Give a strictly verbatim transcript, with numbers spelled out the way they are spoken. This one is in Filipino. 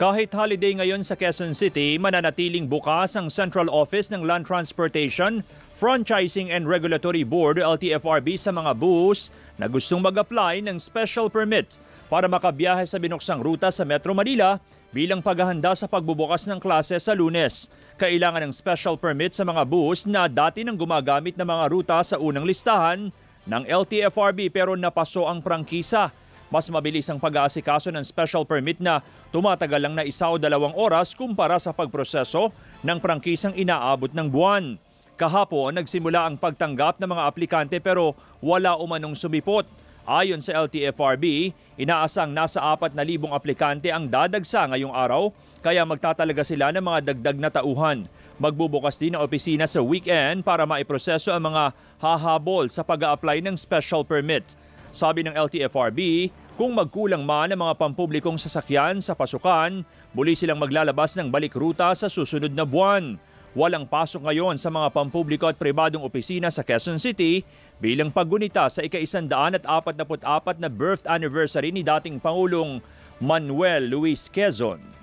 Kahit holiday ngayon sa Quezon City, mananatiling bukas ang Central Office ng Land Transportation, Franchising and Regulatory Board o L T F R B sa mga bus na gustong mag-apply ng special permit para makabiyahe sa binuksang ruta sa Metro Manila bilang paghahanda sa pagbubukas ng klase sa Lunes. Kailangan ng special permit sa mga bus na dati nang gumagamit ng mga ruta sa unang listahan ng L T F R B pero napaso ang prangkisa. Mas mabilis ang pag-aasikaso ng special permit na tumatagal lang na isa o dalawang oras kumpara sa pagproseso ng prangkisang inaabot ng buwan. Kahapon, nagsimula ang pagtanggap ng mga aplikante pero wala umanong sumipot. Ayon sa L T F R B, inaasang nasa apat na libong aplikante ang dadagsa ngayong araw kaya magtatalaga sila ng mga dagdag na tauhan. Magbubukas din ang opisina sa weekend para maiproseso ang mga hahabol sa pag-a-apply ng special permit. Sabi ng L T F R B, kung magkulang man ang mga pampublikong sasakyan sa pasukan, muli silang maglalabas ng balik ruta sa susunod na buwan. Walang pasok ngayon sa mga pampubliko at pribadong opisina sa Quezon City bilang paggunita sa ika-isandaan at apat na apat na birth anniversary ni dating Pangulong Manuel Luis Quezon.